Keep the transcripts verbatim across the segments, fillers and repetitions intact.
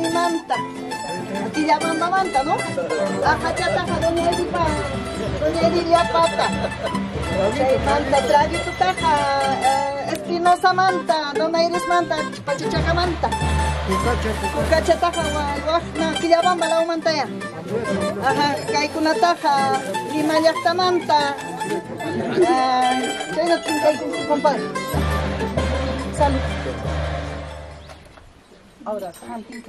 mi manta. Aquí llaman manta, ¿no? Ajachataja, doña Edipa, doña Edilia Pata. Chay manta, traguito taja, Espinosa manta, doña Iris manta, Pachichaca manta. Cucacha taja, guajna, aquí llaman balao manta ya. Ajá, kaikuna taja, lima llacta manta. Chay no tiene compadre. Salud. Ahora, sahan pinke.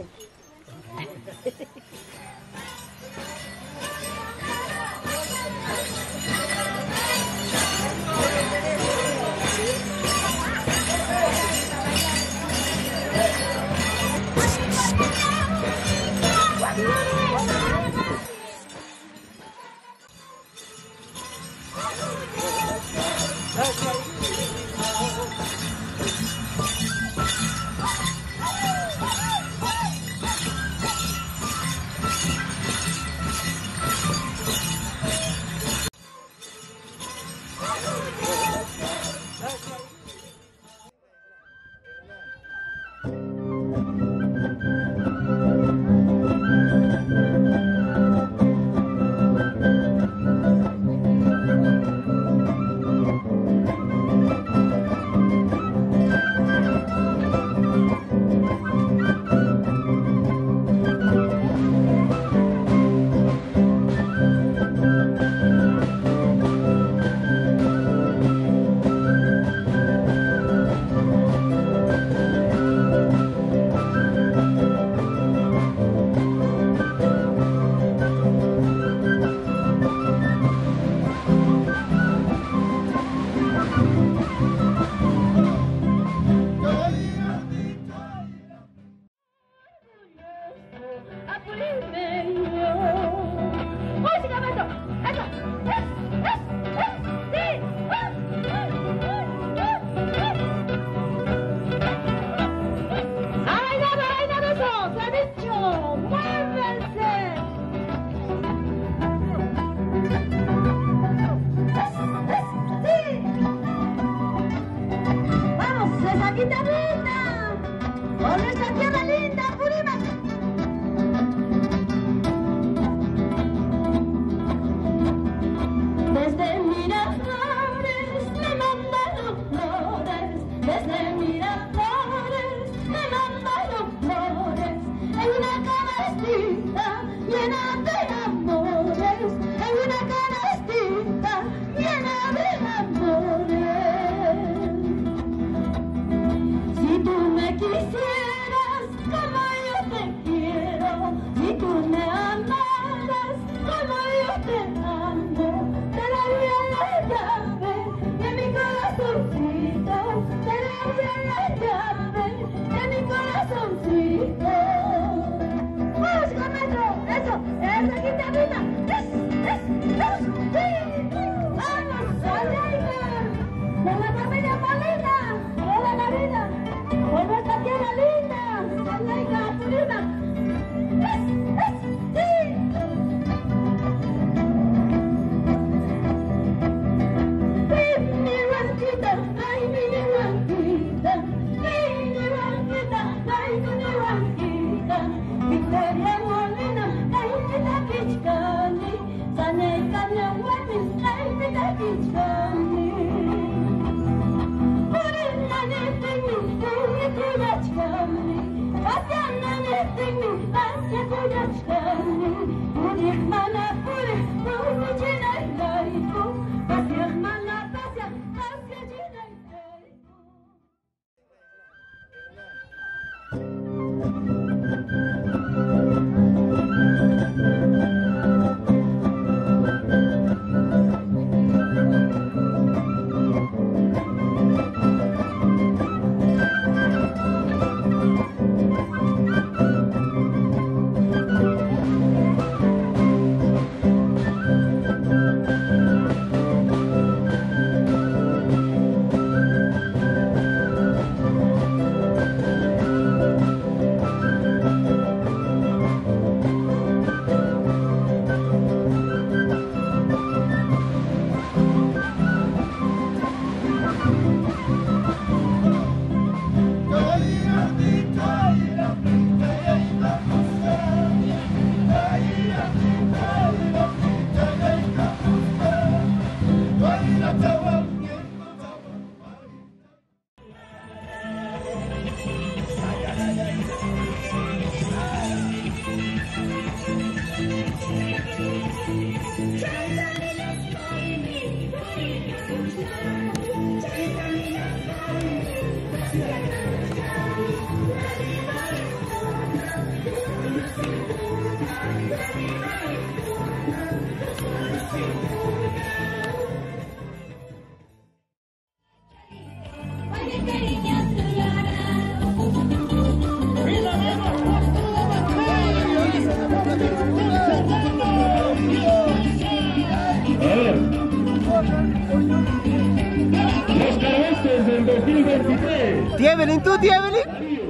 Los cargostes del dos mil veintitrés. ¿Tía Evelyn, tú, tía Evelyn?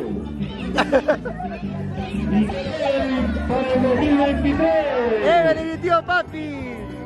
Para el dos mil veintitrés. Evelyn y tío papi.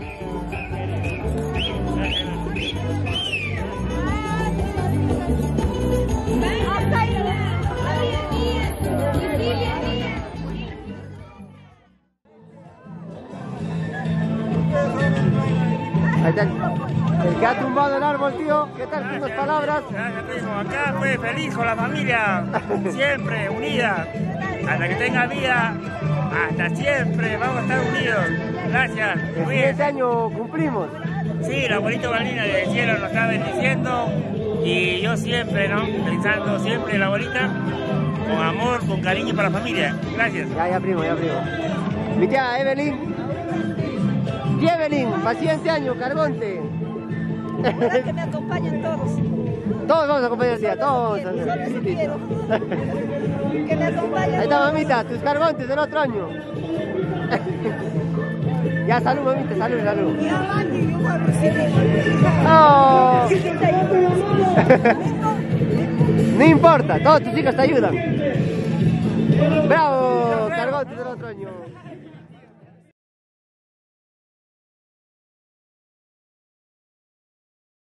Ahí está el que ha tumbado el árbol, tío. ¿Qué tal? ¿Unas palabras? Gracias, primo. Acá fue feliz con la familia, siempre unida. Hasta que tenga vida, hasta siempre vamos a estar unidos. Gracias. El Muy bien. siguiente año cumplimos. Sí, el abuelito Balina del cielo nos está bendiciendo y yo siempre, ¿no? Pensando siempre en la abuelita, con amor, con cariño para la familia. Gracias. Ya, ya, primo, ya, primo. Mi tía Evelyn. Tía Evelyn, para el siguiente año, Cargonte. Ojalá que me acompañen todos. Todos vamos a acompañar, tía, todos. Solo eso quiero. Que me acompañen. Ahí está, mamita, tus cargontes del otro año. Ya, salud, mamita, salud, salud. No. No importa, todos tus hijos te ayudan. Bravo, cargontes del otro año.